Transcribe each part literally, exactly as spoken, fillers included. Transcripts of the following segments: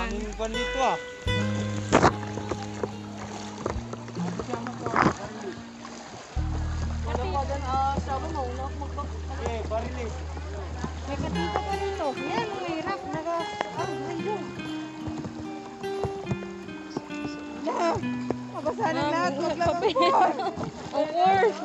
yan. Daming ban dito ah. Wala pa dyan ah, sabi mo, una ako magbak. Eh, barilis. May katita pa rito. Yan, mahirap. Naga, ah, ayun. Yan. Mabasa na lahat. Huwag lang ang por. Of course.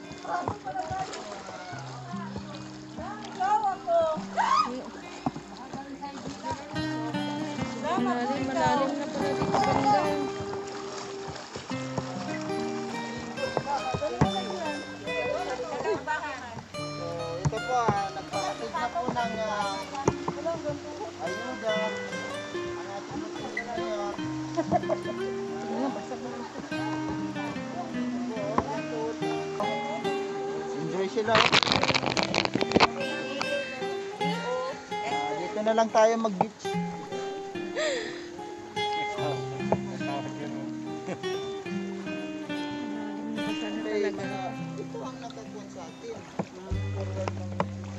Malalim, malalim na pala dito banda. So, ito po ah, nagpakatid na po ng ah, ayuda. Ang ating mga ngayon. Enjoy sila. Ah, dito na lang tayo mag-beach. Kasi, ah, ito ang nakakuan sa atin. Forward ng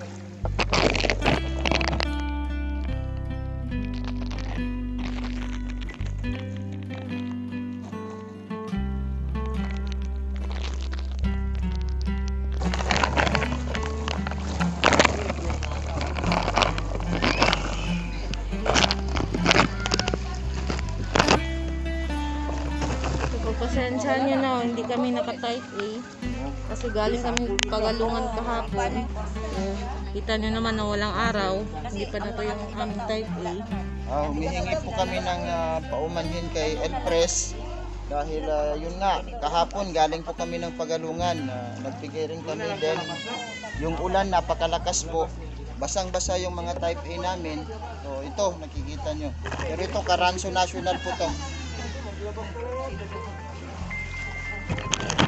Pasensya niyo na, hindi kami naka-type A. Kasi galing kami pagalungan kahapon. Eh, kita niyo naman na walang araw. Hindi pa na to yung aming type A. Ah, humihingi po kami ng ah, paumanhin kay Elpress dahil ah, yun nga, kahapon galing po kami ng Pagalungan. Ah, nagbigay rin kami din. Yung ulan napakalakas po. Basang-basa yung mga type A namin. So ito, nakikita nyo. Pero ito, Karanso National po to.